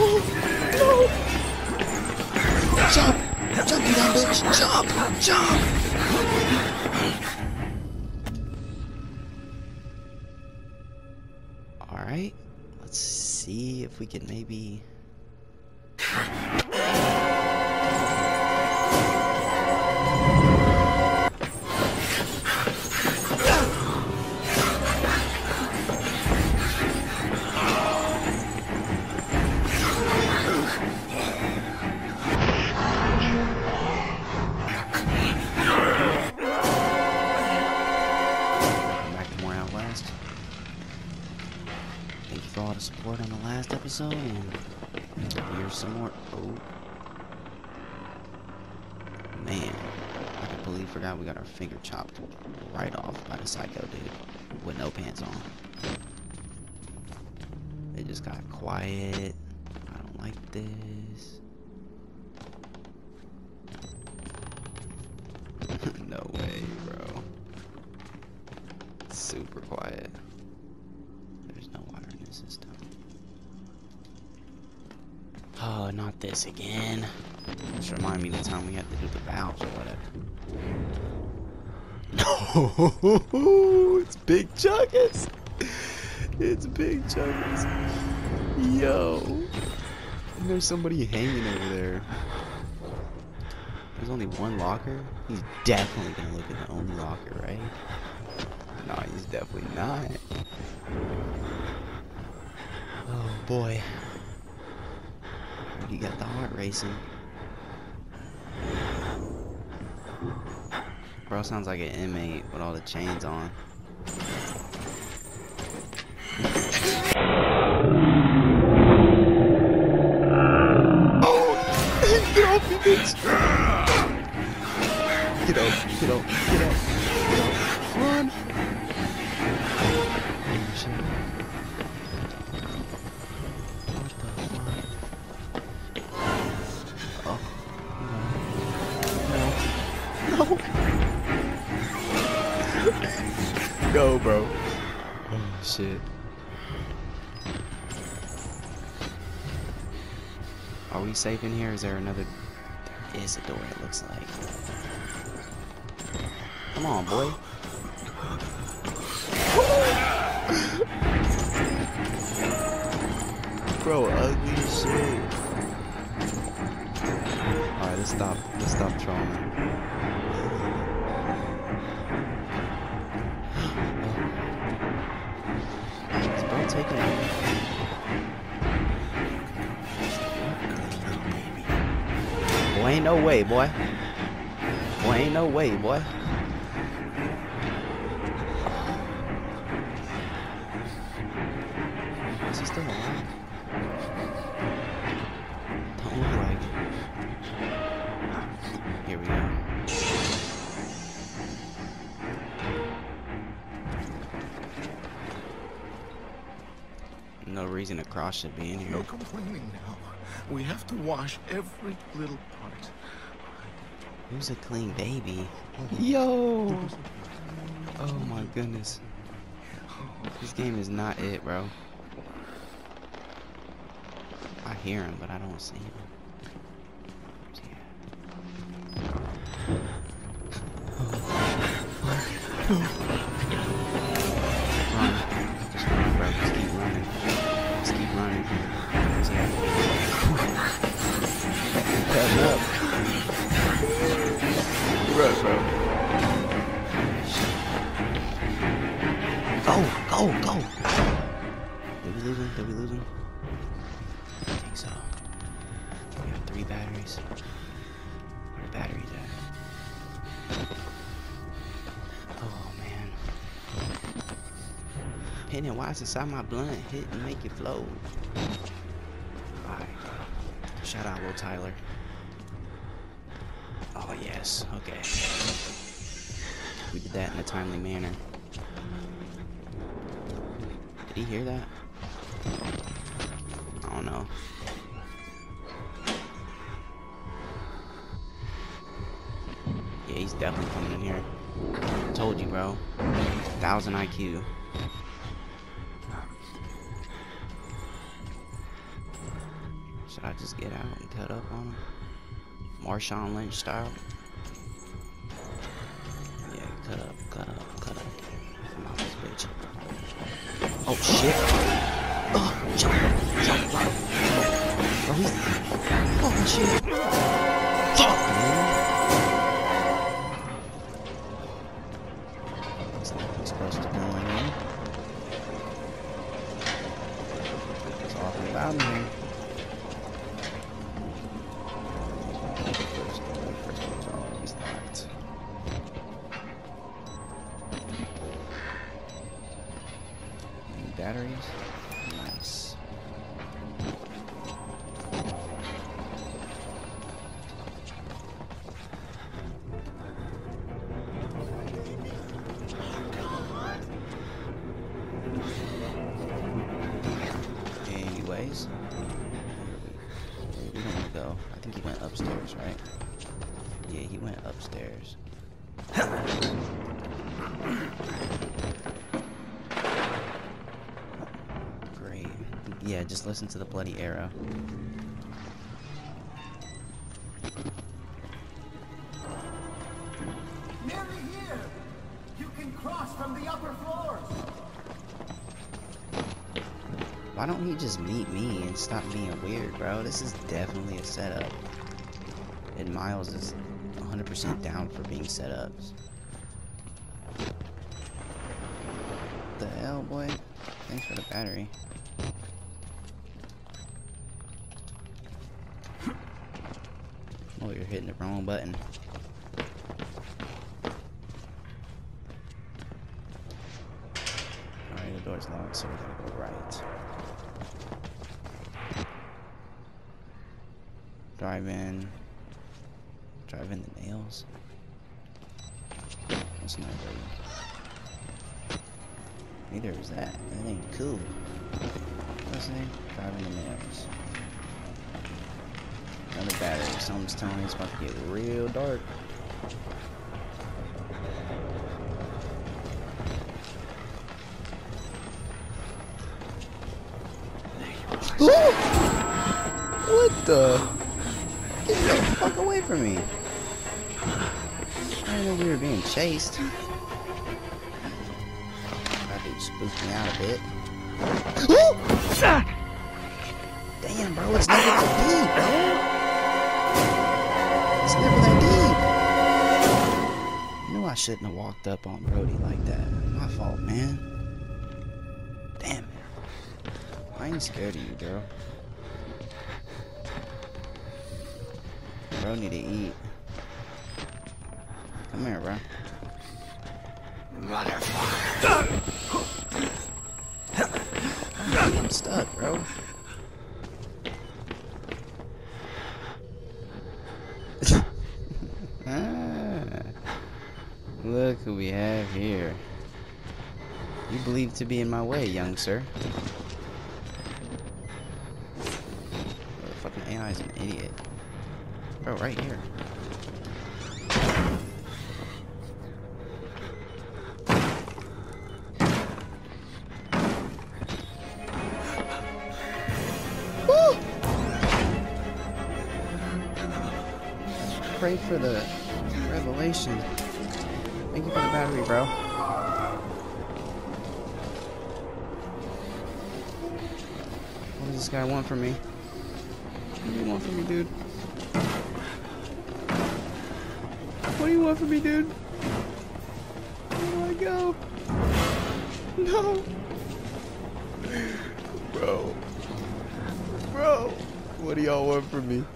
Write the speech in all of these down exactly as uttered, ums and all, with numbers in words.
No! No! Jump! Jump, you dumb bitch! Jump! Jump! Alright. Let's see if we can maybe... Outlast. Thank you for all the support on the last episode, and here's some more. Oh man, I completely forgot we got our finger chopped right off by the psycho dude with no pants on. It just got quiet. I don't like this. No way, bro. Super quiet. There's no water in this system. Oh, not this again. Just remind me the time we had to do the valves or whatever. No, it's Big Chuggers. It's Big Chuggers. Yo, and there's somebody hanging over there. There's only one locker. He's definitely gonna look at the only locker, right? No, he's definitely not. Oh boy. You got the heart racing. Bro sounds like an inmate with all the chains on. Oh! Get off me, bitch! Get up, get up, get up. Run! No. No, bro. Oh, shit. Are we safe in here? Is there another? There is a door, it looks like. Come on, boy. Bro, ugly as shit. Alright, let's stop. Let's stop trolling. Is bro taking it? Boy, ain't no way, boy. Boy, ain't no way, boy. Is he still alive? Don't look like it. Here we go. No reason a cross should be in here. No complaining now. We have to wash every little part. Who's a clean baby? Yo! Oh my goodness. This game is not it, bro. I hear him, but I don't see him. Run. Just run, bro. Just keep running. Just keep running. Cutting up. Run, bro. Go, go, go. Did we lose him? Did we lose him? I think so. We have three batteries. Where are the batteries at? Oh man. Penny, why is inside my blunt hit and make it flow? Alright. Shout out, Will Tyler. Oh yes, okay. We did that in a timely manner. Did he hear that? I don't know. Yeah, he's definitely coming in here. Told you, bro. Thousand I Q. Should I just get out and cut up on him? Marshawn Lynch style? Yeah, cut up, cut up, cut up. I'm out this bitch. Oh shit! Oh, jump, jump, jump. Oh, he's. Oh shit! Fuck, man! It's not supposed to go in here. It's awfully loud in here. First door, first door's always locked. Any batteries? Nice. Anyways, where we gonna go? I think he went upstairs, right? Yeah, he went upstairs. Great. Yeah, just listen to the bloody arrow. Nearly here! You can cross from the upper floors! Why don't he just meet me and stop being weird, bro? This is definitely a setup. And Miles is one hundred percent down for being setups. What the hell, boy? Thanks for the battery. Oh, you're hitting the wrong button. Alright, the door's locked, so we gotta go right. Drive in. Drive in the nails. That's not good. Neither is that. That ain't cool. What's the name? Drive in the nails. Another battery. Someone's telling me it's about to get real dark. What the? Get the fuck away from me. I didn't know we were being chased. That dude spooked me out a bit. Damn, bro, it's never that deep, bro. It's never that deep. I knew I shouldn't have walked up on Brody like that. My fault, man. Damn it. I ain't scared of you, girl. Bro need to eat. Come here, bro. Motherfucker. I'm stuck, bro. Ah, look who we have here. You believe to be in my way, young sir. Oh, the fucking A I is an idiot. Bro, right here. Woo! Pray for the revelation. Thank you for the battery, bro. What does this guy want from me? What do you want from me, dude? What do you want from me, dude? Where do I go? No. Bro. Bro. What do y'all want from me?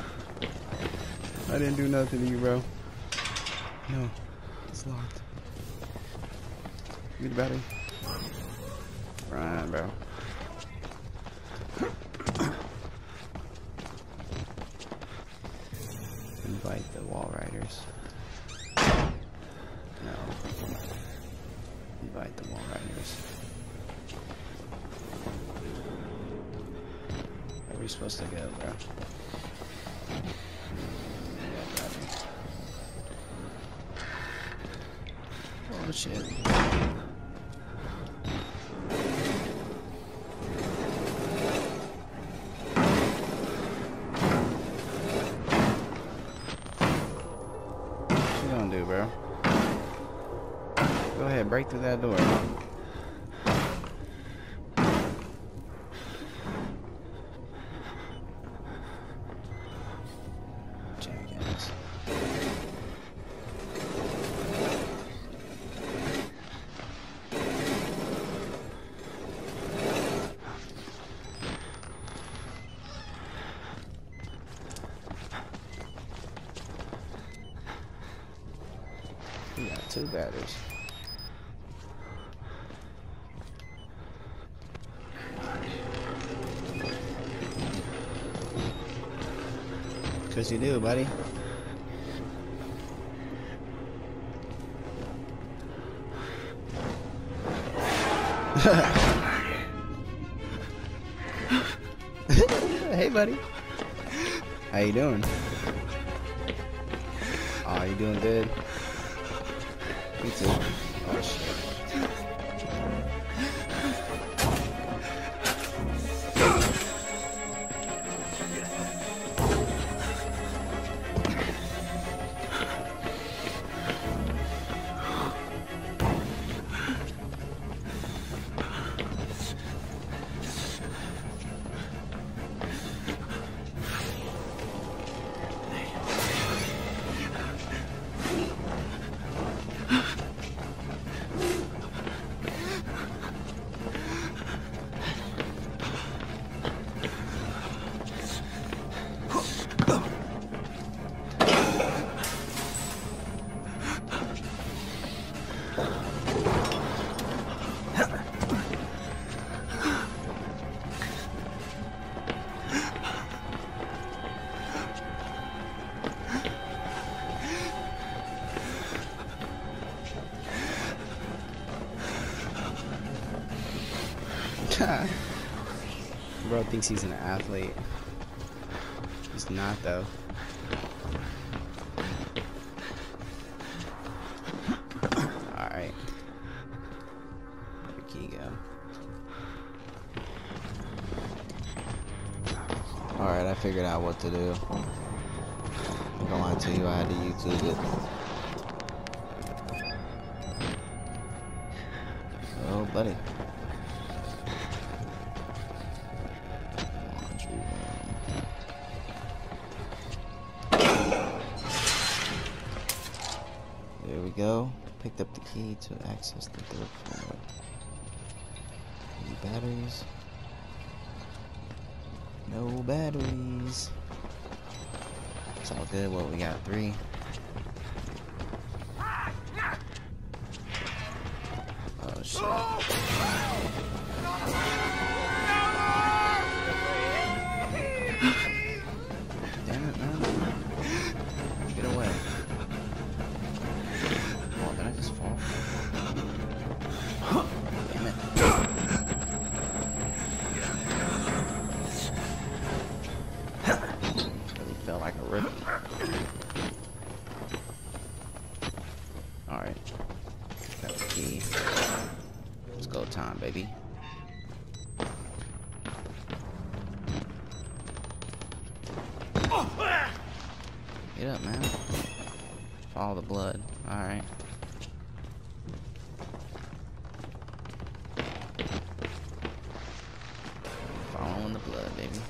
I didn't do nothing to you, bro. No. It's locked. Give me the battery. Right, bro. Invite the wall riders. No. Invite the wall riders. Where are we supposed to go, bro? Oh shit. can't break through that door. Jackass. We got two batteries. Cause you do, buddy. Hey, buddy. How you doing? Oh, you doing good? Me too. Oh shit. Bro thinks he's an athlete. He's not though. Alright. Where'd the key go? Alright, I figured out what to do. I'm gonna lie to you, I had to YouTube it. Oh, buddy. There we go. Picked up the key to access the third floor. Any batteries? No batteries. It's all good. What, we got three? Oh shit. Damn it, man. Get away. Oh, did I just fall? Damn it. Really felt like a rookie. Alright. Got the key. Let's go time, baby. Get up, man. Follow the blood. Alright. Following the blood, baby.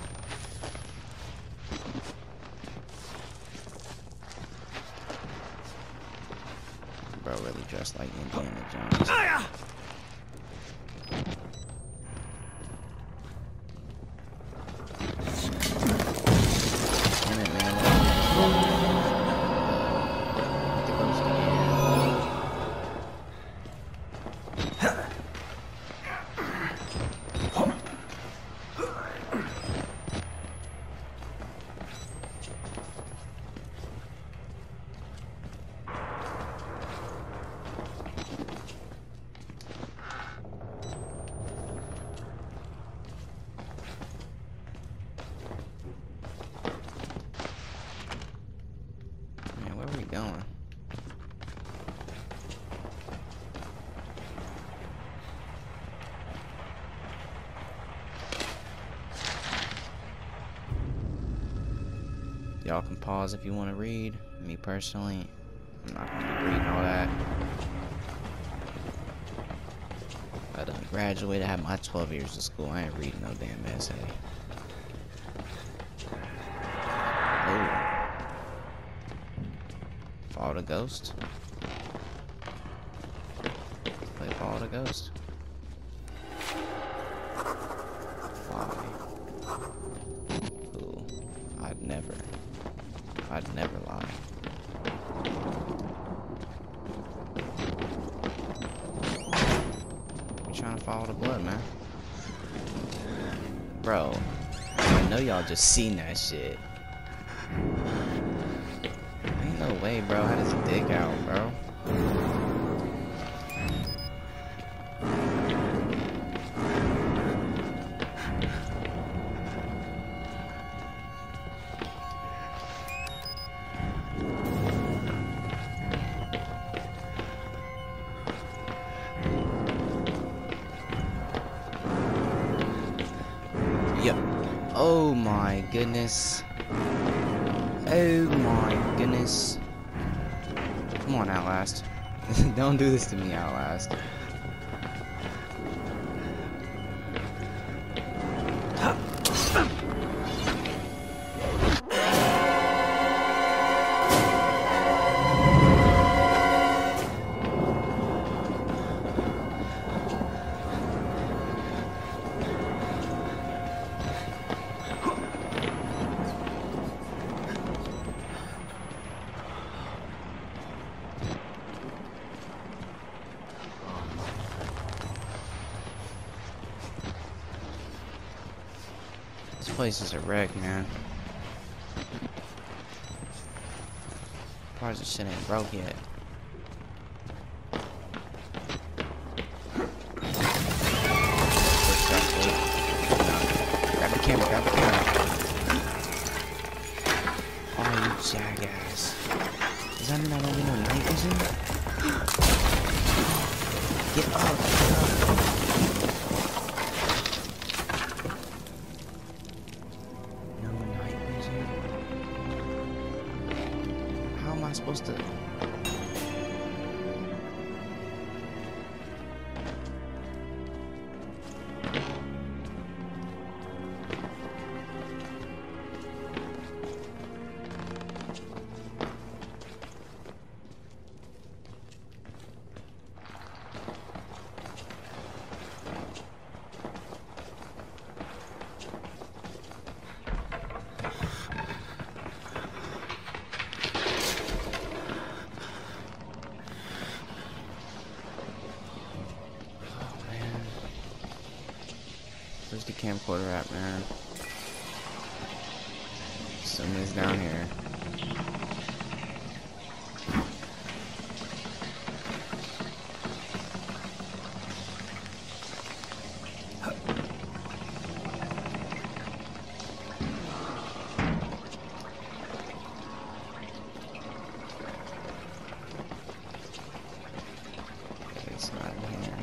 Bro really dressed like Indiana Jones. Damn it, man. Get the ghost again. Man, where are we going? Y'all can pause if you want to read. Me personally, I'm not gonna be reading all that. I done graduated. I had my twelve years of school. I ain't reading no damn essay. Oh. Follow the ghost. Play follow the ghost. Why? Cool. I'd never. I'd never lie. You trying to follow the blood, man? Bro, I know y'all just seen that shit. Ain't no way, bro. How does it dig out, bro? Yep. Oh my goodness. Oh my goodness. Come on, Outlast. Don't do this to me, Outlast. This place is a wreck, man. Surprised this shit ain't broke yet. Grab the camera, grab the camera. Oh, you jackass. Does that mean I don't get no night vision? Get up, get up. How am I supposed to? Where's the camcorder at, man? Something's down here. It's not in here.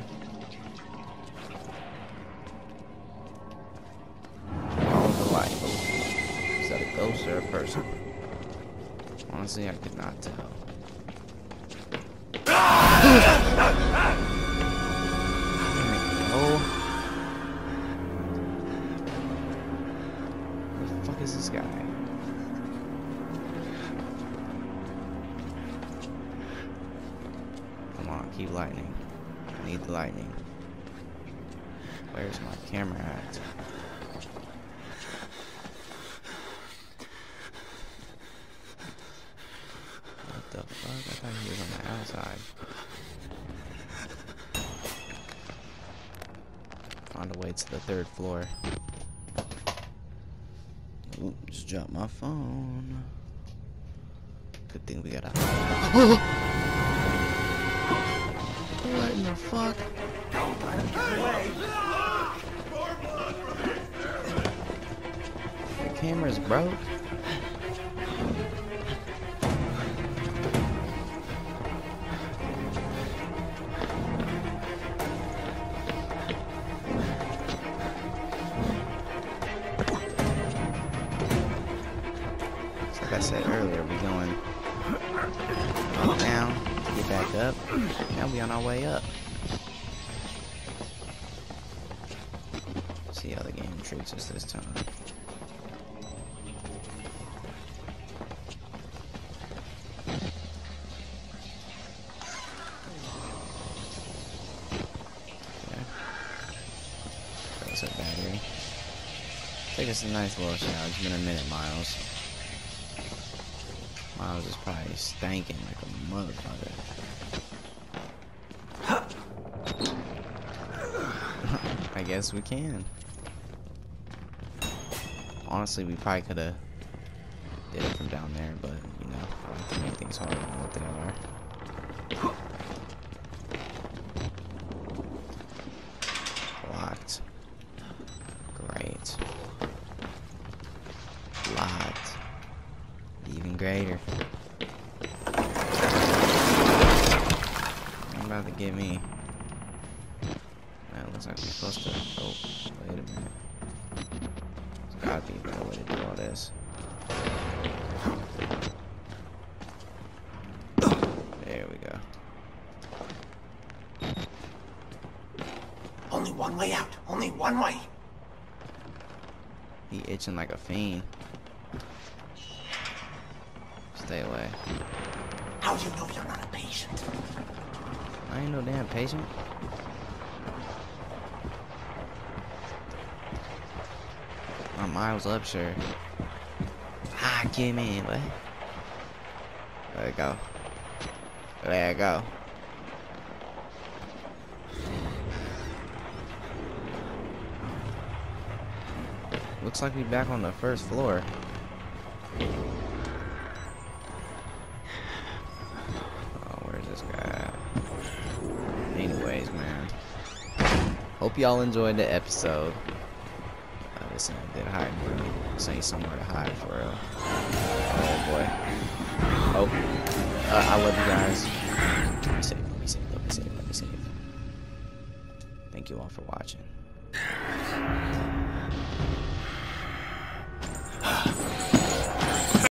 Is that a ghost or a person? Honestly, I could not tell. Oh. Who the fuck is this guy? Come on, keep lightning. I need the lightning. Where's my camera at? What the fuck? I thought he was on the outside. Found a way to the third floor. Ooh, just dropped my phone. Good thing we got a. What in the fuck? The camera's broke. Like I said earlier, we going up, down, to get back up. Now we on our way up. See how the game treats us this time. Okay. That's a battery. Take us a nice little shower. It's been a minute, Miles. Miles is probably stanking like a motherfucker. I guess we can. Honestly, we probably could have did it from down there, but you know, I like to make things harder than what they are. Locked. Great. Locked. Even greater. I'm about to get me. That looks like we're supposed to. Oh, wait a minute. There's gotta be a better way to do all this. There we go. Only one way out. Only one way. He itching like a fiend. Stay away. How do you know you're not a patient? I ain't no damn patient. I'm Miles Upshur. Ah, give me what? There we go. There we go. Looks like we back on the first floor. Oh, where's this guy at? Anyways, man. Hope y'all enjoyed the episode. Uh, this ain't good hiding for me. This ain't somewhere to hide for real. Oh boy. Oh. Uh, I love you guys. Be safe, be safe, be safe, be safe. Thank you all for watching.